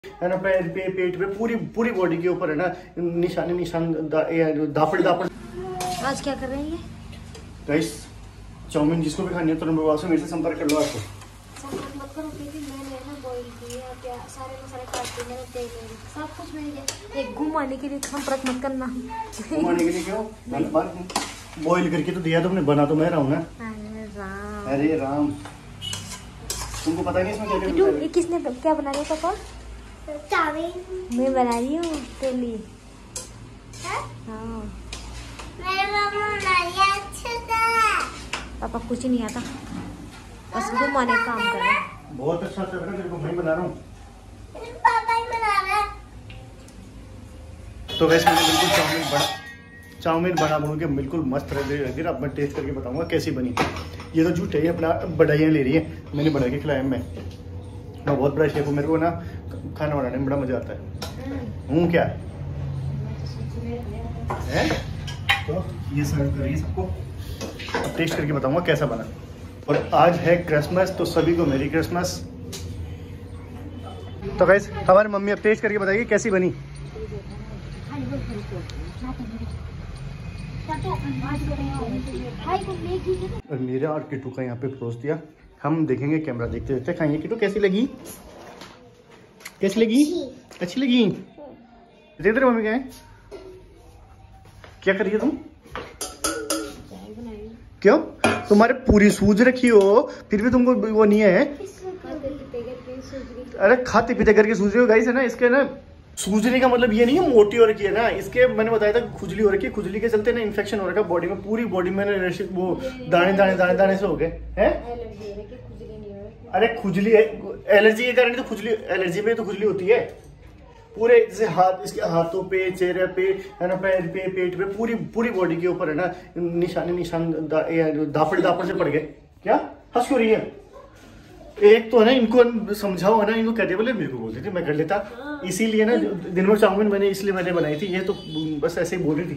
है ना, पैर पे, पेट पे, पूरी पूरी बॉडी के ऊपर है ना निशान दापड़। आज क्या कर रहे हैं गाइस? चाउमीन जिसको भी खानी है तो नंबर वाला मेरे से संपर्क कर लो। आपको मत करो, मैंने ना बॉईल किया, सारे मसाले काट के मैंने तेल सब कुछ मैंने एक घुमाने के लिए संपर्क मत करना। घुमाने के लिए क्यों? बॉईल करके तो दिया तुमने, बना तो मैं रहा हूँ ना। अरे राम, तुमको पता नहीं इसमें क्या ये किसने क्या बना रही है? पापा चाउमीन मैं बना रही हूँ तेरे लिए। हाँ पापा कुछ नहीं आता, बस घुमाने का काम कर रहा है। बहुत अच्छा चल रहा है, तेरे को मैं बना रहा हूँ। पापा ही बना रहा है। तो वैसे मैंने बिल्कुल चाउमीन बना के बिल्कुल मस्त रह रही है। अब मैं टेस्ट करके बताऊंगा कैसी बनी। ये तो झूठे ही अपना बढ़ाइयाँ ले रही है, मैंने बढ़ा के खिलाया। मैं बहुत बड़ा शेफ हूँ, मेरे को ना खाना बनाने में बड़ा मजा आता है। हूँ क्या है? तो ये सर्व करिए सबको, अब टेस्ट करके बताऊंगा कैसा बना। और आज है क्रिसमस, तो सभी को मेरी क्रिसमस। तो गाइस हमारी मम्मी अब टेस्ट करके बताइए कैसी बनी। और मेरा और किटू का यहाँ पे परोस दिया। हम देखेंगे, कैमरा देखते देखते खाएंगे। किटू कैसी लगी? कैसी लगी? अच्छी लगी? इधर मम्मी क्या है? क्या कर रही है तुम? क्यों? तुम्हारे पूरी सूज रखी हो फिर भी तुमको वो नहीं है? अरे खाते पीते करके सूज रही हो। गाइस है ना, इसके ना सूजने का मतलब ये नहीं है मोटी हो रखी है ना, इसके मैंने बताया था खुजली हो रखी है। खुजली के चलते ना इन्फेक्शन हो रखा है बॉडी में, पूरी बॉडी में वो दाने दाने दाने दाने से हो गए हैं। अरे खुजली है, एलर्जी के कारण तो खुजली, एलर्जी में तो खुजली होती है। पूरे जैसे हाथ, इसके हाथों पे, चेहरे पे, है ना, पैर पे, पेट पे, पूरी पूरी बॉडी के ऊपर है ना निशान दापड़ से पड़ गए। क्या हंस क्यों रही है? एक तो है ना, इनको समझाओ है ना, इनको कहते बोले मेरे को बोलती थी, मैं कर लेता। इसीलिए ना दिन भर चाउमीन मैंने इसलिए मैंने बनाई थी। ये तो बस ऐसे ही बोल रही थी,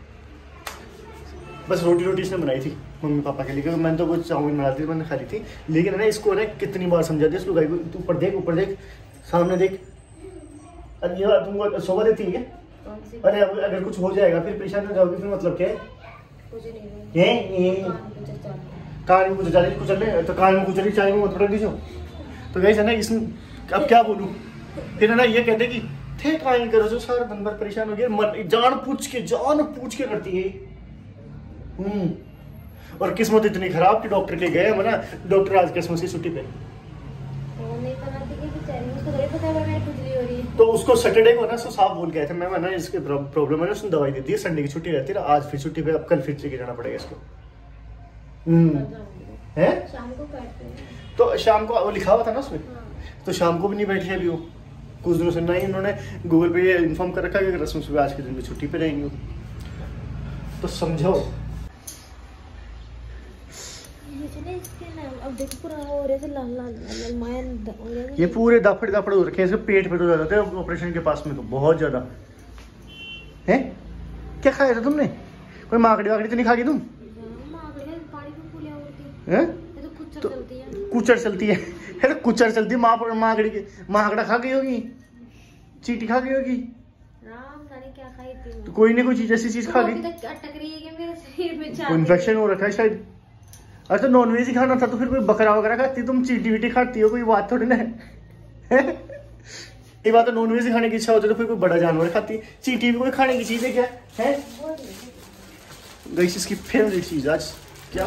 बस रोटी इसने बनाई थी मम्मी पापा के लिए, क्योंकि मैंने तो कुछ चाउमीन बनाती थी, मैंने खा ली थी। लेकिन है ना, इसको ना कितनी बार समझा दिया इसको, गाय को ऊपर देख, सामने देख। अरे ये तुमको शोभा देती है? अरे अगर कुछ हो जाएगा फिर परेशान हो जाओगी, फिर मतलब क्या है? कान में कुचल ले तो कान में कुचली, चाय में मत पटक दीजिए। तो गाइस है ना, इसमें अब क्या बोलूं? फिर है ना ये कहते कि थे कान करो जो सारा दिन भर परेशान हो गया, जान पूछ के करती है। और किस्मत इतनी खराब कि डॉक्टर के गए हम ना, डॉक्टर आज क्रिसमस की छुट्टी पे। तो उसको सैटरडे को ना साफ बोल गए थे, मैं ना इसके प्रॉब्लम है ना, उसने दवाई दी थी, संडे की छुट्टी रहती है, आज फिर छुट्टी पे, अब कल फिर लेके जाना पड़ेगा इसको। है शाम को बैठते हैं, तो शाम को वो लिखा हुआ था ना उसमें। तो शाम को भी नहीं बैठी अभी वो, कुछ दिनों से ना ही उन्होंने गूगल पे ये इन्फॉर्म कर रखा है कि क्रिसमस पे आज के दिन भी छुट्टी पे रहेंगे। तो समझो, अब देखो पूरा हो रहा है लाल ये पूरे दापड़ हो रखे हैं, इसके पेट पे तो ज्यादा थे ऑपरेशन के पास में, तो बहुत ज्यादा है। क्या खाया था तुमने? कोई माकड़ी वाकड़ी तो नहीं खा गई तुम? तो कुचर चलती है, कुचर चलती है। माकड़ा खा गई होगी, चींटी खा गई होगी, क्या खाई थी? तो कोई ना कोई चीज ऐसी चीज खा गई, इन्फेक्शन हो रखा है शायद। अरे तो नॉनवेज ही खाना था तो फिर कोई बकरा वगैरह खाती, तुम चींटी वीटी खाती हो, कोई बात थोड़ी ना है। ये बात है, नॉनवेज खाने की इच्छा होती है तो फिर कोई बड़ा जानवर खाती है। चींटी भी कोई खाने की चीज है क्या है? गाइस इसकी फेवरेट चीज आज क्या?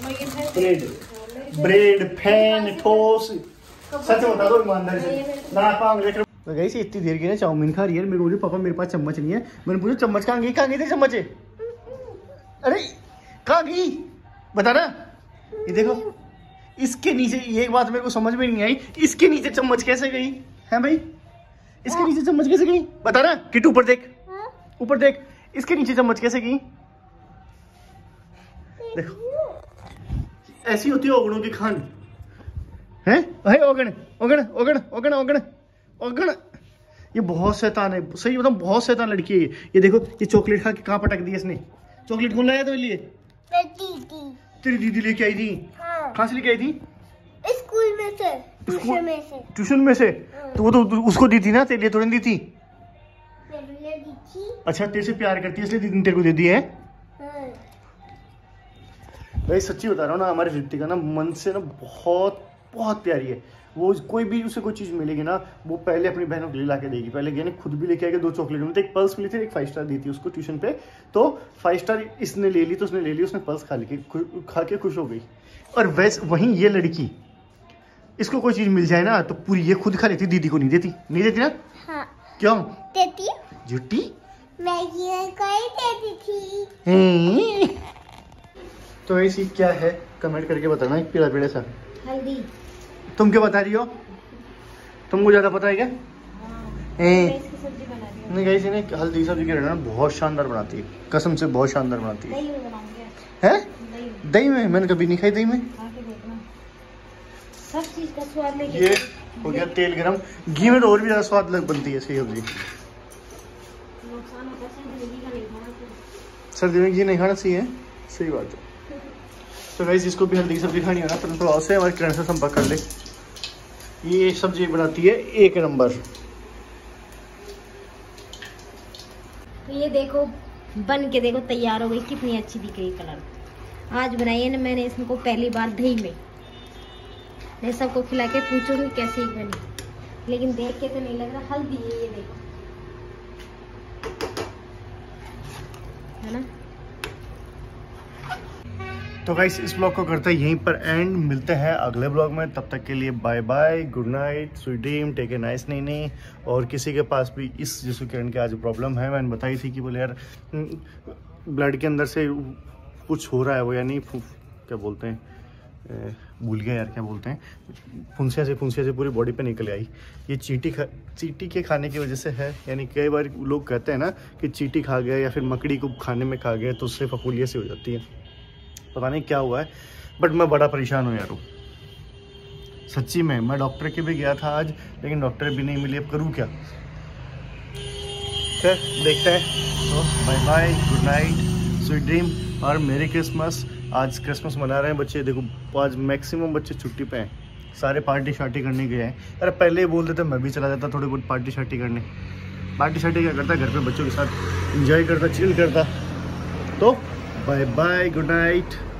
Bread fan toast. सच बता दो ईमानदारी से ना, पांग लेकर। तो गाइस इतनी देर की ना चाउमीन खा रही है, मेरे को बोली पापा मेरे पास चम्मच नहीं है। मैंने पूछा चम्मच कहाँ गई थी चम्मच? अरे कहाँ गई बता ना। ये देखो इसके नीचे, ये बात मेरे को समझ में नहीं आई, इसके नीचे चम्मच कैसे गई है भाई? इसके नीचे चम्मच कैसे गई बता ना। किटू ऊपर देख, ऊपर देख, इसके नीचे चम्मच कैसे गई? देखो ऐसी होती है ओगणों की खान है। ओगण ओगण ओगण ओगण ओगण ओगण, ये बहुत शैतान है, सही बताऊं बहुत शैतान लड़की है ये। देखो ये चॉकलेट खा के कहाँ पटक दी इसने। चॉकलेट कौन लाया तेरे लिए? तेरी दीदी लेके आई थी। हाँ। कहाँ से लेके आई थी? स्कूल में से। ट्यूशन में से? तो वो तो उसको दी थी ना, तेरे लिए थोड़ी दी थी। अच्छा, तेरे से प्यार करती है इसलिए तेरे को दे दी है। भाई सच्ची बता रहा हूँ ना, हमारी रितिका ना मन से ना बहुत बहुत प्यारी है। वो कोई भी उसे कोई चीज़ मिलेगी ना, वो पहले अपनी बहनों के लिए ला के देगी। पहले गया खुद भी लेके आएगा 2 चॉकलेट में, तो एक पल्स मिली थी, एक 5 स्टार दी थी उसको ट्यूशन पे। तो 5 स्टार इसने ले ली, तो उसने ले ली, उसने पल्स खा के खुश हो गई। और वैसे वहीं ये लड़की, इसको कोई चीज़ मिल जाए ना तो पूरी ये खुद खा लेती, दीदी को नहीं देती। नहीं देती ना? हाँ। क्यों देती? झूठी मैं देती थी। तो ऐसी क्या है कमेंट करके बताना। एक पीला पीला सा हल्दी। तुम क्या बता रही हो? तुमको ज्यादा पता है क्या? नहीं गाइस, इन्हें हल्दी सब्जी के रहना बहुत शानदार बनाती है, कसम से बहुत शानदार बनाती है। हैं? दही में? मैंने कभी नहीं खाई दही में। सब चीज का स्वाद लेके ये हो गया तेल गरम। घी में तो और भी ज्यादा स्वाद लग बनती है सही सब्जी। सर्दी में घी नहीं खाना चाहिए, सही बात है। तो गाइस, जिसको भी हल्दी की सब्जी खानी हो ना, तो थोड़ा से हमारे किरण से संपर्क कर ले। ये सब्जी बनाती है 1 नंबर। तो ये देखो बन के देखो तैयार हो गई, कितनी अच्छी दिख रही कलर। आज बनाई है ना मैंने इसको पहली बार दही में। मैं सबको खिला के पूछूंगी कैसी बनी, लेकिन देख के तो नहीं लग रहा हल्दी है। ये देखो, है ना। तो गाइस, इस ब्लॉग को करते हैं यहीं पर एंड। मिलते हैं अगले ब्लॉग में, तब तक के लिए bye bye, good night, sweet dream, take a nice nanny. और किसी के पास भी इस जिसको किरण के आज प्रॉब्लम है, मैंने बताई थी कि बोले यार ब्लड के अंदर से कुछ हो रहा है, वो यानी क्या बोलते हैं, भूल गया यार क्या बोलते हैं, फुंसिया से पूरी बॉडी पे निकल आई। ये चींटी के खाने की वजह से है। यानी कई बार लोग कहते हैं ना कि चींटी खा गया या फिर मकड़ी को खाने में खा गया तो उससे फफूलिया से हो जाती है। पता नहीं क्या हुआ है, बट मैं बड़ा परेशान हूँ यार सच्ची में। मैं डॉक्टर के भी गया था आज, लेकिन डॉक्टर भी नहीं मिली। अब करूँ क्या? फिर देखते हैं। तो bye bye, good night, sweet dream और मेरी क्रिसमस। आज क्रिसमस मना रहे हैं बच्चे। देखो आज मैक्सिमम बच्चे छुट्टी पे हैं, सारे पार्टी शार्टी करने गए हैं। अरे पहले ही बोल देते मैं भी चला जाता थोड़ी बहुत पार्टी शार्टी करने। पार्टी शार्टी क्या करता, घर पे बच्चों के साथ एंजॉय करता, चिल करता। तो बाय बाय, गुड नाइट।